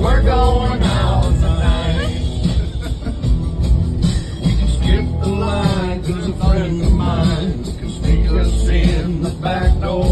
we're going out tonight. We can skip the line, 'cause a friend of mine can sneak us in the back door.